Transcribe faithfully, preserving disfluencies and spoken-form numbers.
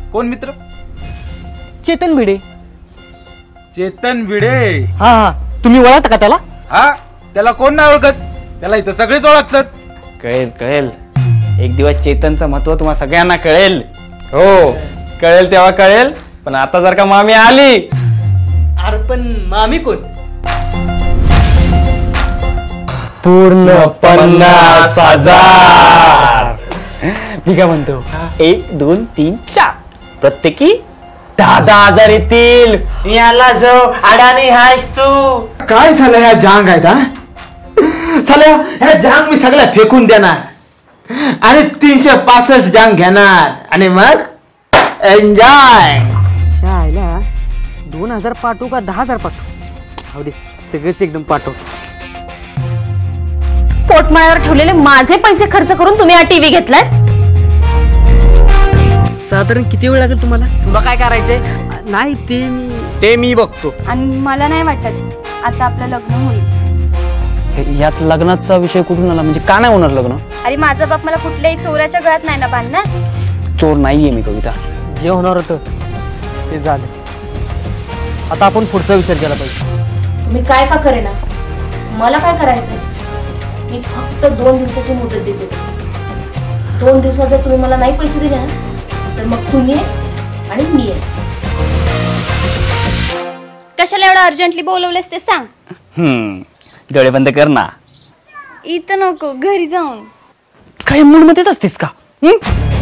कोण मित्र? चेतन भिडे. चेतन भिडे? हा हा, तुम्ही ओळखता का त्याला? हा, त्याला कोण नाही ओळखत, त्याला इथं सगळेच ओळखतात. कळेल कळेल, एक दिवस चेतनचं महत्व तुम्हाला सगळ्यांना कळेल. हो कळेल तेव्हा कळेल, पण आता जर का मामी आली. अरे पण मामी कोण? पूर्ण पन्नास हजार. मी काय म्हणतो, एक दोन तीन चार, प्रत्येकी दहा दहा हजार येतील. याला जो अडाणी हायस तू. काय झालं ह्या जांग आहेत हा? साल्या ह्या जांग मी सगळ्या फेकून देणार आणि तीनशे पासष्ट जांग घेणार आणि मग एन्जॉय. शाळेला दोन हजार पाठवू का दहा हजार पाठवू? जाऊ दे, सगळेच एकदम पाठव. पोटमाळ्यावर ठेवलेले माझे पैसे खर्च करून तुम्ही हा टीव्ही घेतलाय. साधारण किती वेळ लागेल तुम्हाला? तुला काय करायचंय? नाही ते मी ते मी बघतो. आणि मला नाही वाटत आता आपलं लग्न होईल. यात लग्नाचा विषय कुठून आला? म्हणजे का नाही होणार लग्न? अरे माझा बाप मला कुठल्याही चोराच्या गळ्यात नाही ना बांधणार. चोर नाहीये मी कविता. जे होणार होतं ते झालं. आता आपण पुढचा विचार केला पाहिजे. तुम्ही काय का करेना, मला काय करायचंय? मी फक्त दोन दिवसाची मुदत देते. दोन दिवसात जर तुम्ही मला नाही पैसे दिले ना, तर मग तुम्ही आहे आणि मी आहे. कशाला एवढं अर्जंटली बोलवलेस ते सांग. हम्म, डोळे बंद कर ना. इथं नको, घरी जाऊन. काही मूड मध्येच असतेस का?